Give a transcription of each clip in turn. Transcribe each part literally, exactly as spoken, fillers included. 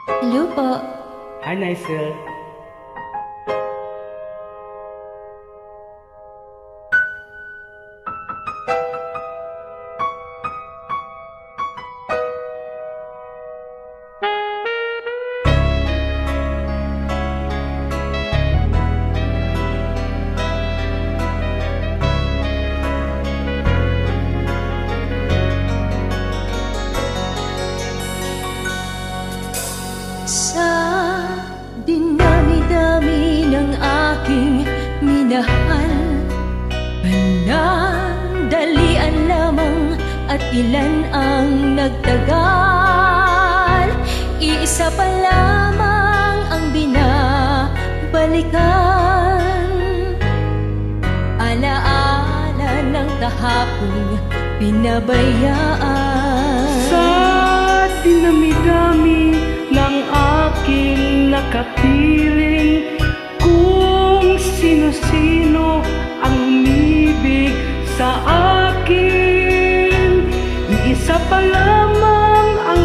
Hello po. Hi, Nicel. Sa dinami-dami ng aking minahal, panandalian lamang at ilan ang nagtagal. Iisa pa lamang ang binabalikan, alaala ng kahapon pinabayaan. Sa dinami-dami ng aking nakapiling, kung sino-sino ang umibig sa akin, iisa pa lamang ang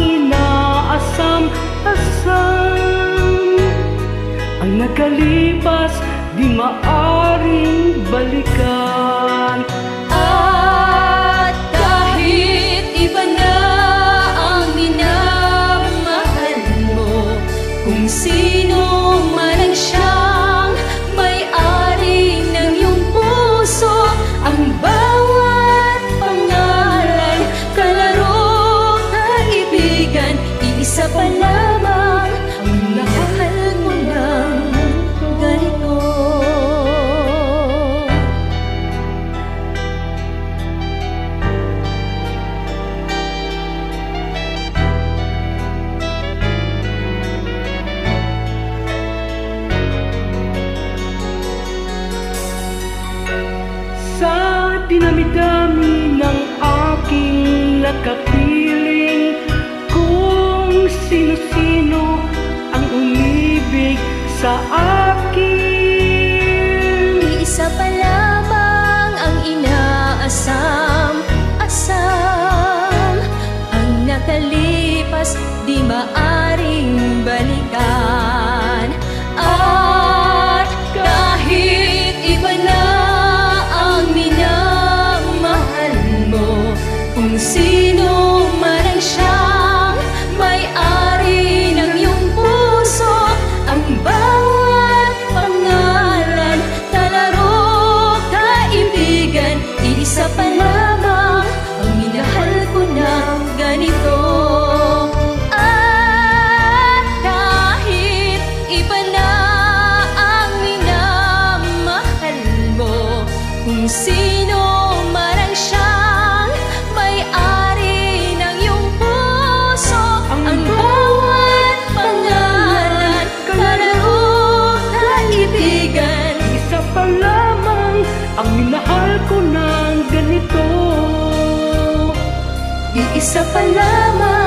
inaasam-asam. Ang nakalipas di maaring balikan. At kahit iba na ang minamahal mo, kung sino man ang siyang may-ari ng iyong puso, ang bawat pangalan, kalaro, kaibigan, iisa pa lamang ang minahal mo ng ganito. Sa dinami-dami ng aking nakapiling, kung sino-sino ang umibig sa akin, Iisa pa lamang ang inaasam-asam. Ang nakalipas di maaring balikan. At kahit iba na ang minamahal mo, kung sino man ang siyang may-ari ng iyong puso, ang bawat pangalan, kalaro, kaibigan, iisa pa lamang ang minahal ko ng ganito. At kahit iba na ang minamahal mo, kung sino man ang siyang may-ari ng iyong puso, ang bawat pangalan, kalaro, kaibigan, isa pa lamang ang minahal ko ng ganito. iisa pa lamang